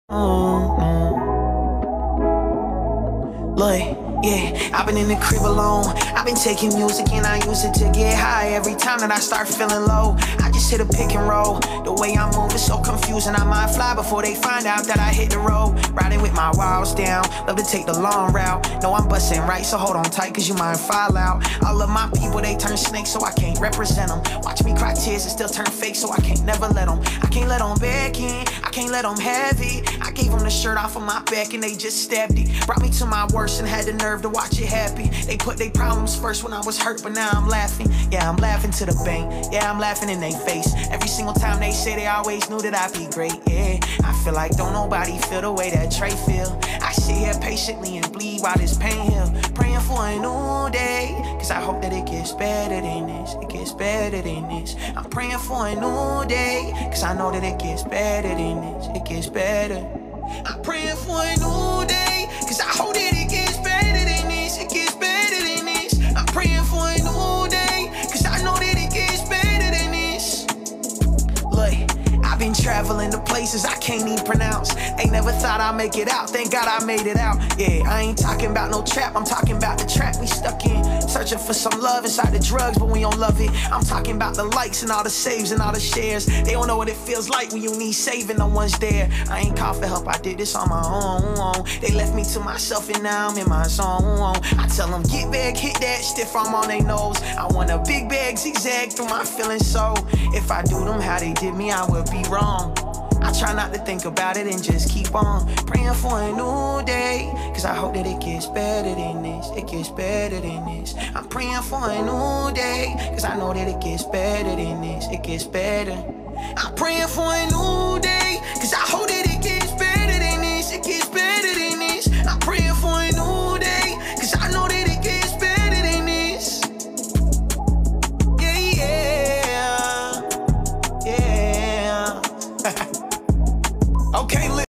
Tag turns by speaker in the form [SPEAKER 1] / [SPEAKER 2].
[SPEAKER 1] Look, yeah, I've been in the crib alone. I've been taking music and I use it to get high. Every time that I start feeling low, I just hit a pick and roll. The way I move is so confusing, I might fly before they find out that I hit the road. Riding with my walls down, love to take the long route. No, I'm busting right, so hold on tight, cause you might fall out. All of my people, they turn snakes, so I can't represent them. Watch me cry tears and still turn fake, so I can't never let them. I can't let them back in, I can't let them have it. I gave them the shirt off of my back and they just stabbed it. Brought me to my worst and had the nerve to watch it happen. They put their problems first when I was hurt, but now I'm laughing. Yeah, I'm laughing to the bank. Yeah, I'm laughing in their face. Every single time they say they always knew that I'd be great. Yeah, I feel like don't nobody feel the way that Trey feel. I sit here patiently and bleed while this pain heal. Praying for a new day, cause I hope that it gets better than this. It gets better than this. I'm praying for a new day, cause I know that it gets better than this. It gets better. I'm praying for a new day, cause I hope that it gets better than this. It gets better than this. I'm praying for a new day, cause I know that it gets better than this. Look, I've been traveling to places I can't even pronounce. They never thought I'd make it out, thank God I made it out. Yeah, I ain't talking about no trap, I'm talking about the trap we stuck in. Searching for some love inside the drugs, but we don't love it. I'm talking about the likes and all the saves and all the shares. They don't know what it feels like when you need saving, no one's there. I ain't called for help, I did this on my own. They left me to myself and now I'm in my zone. I tell them get back, hit that, stiff arm on their nose. I want a big bag, zigzag through my feelings, so if I do them how they did me, I would be wrong. I try not to think about it and just keep on praying for a new day, cause I hope that it gets better than this. It gets better than this. I'm praying for a new day, cause I know that it gets better than this. It gets better. I'm praying for a new day, cause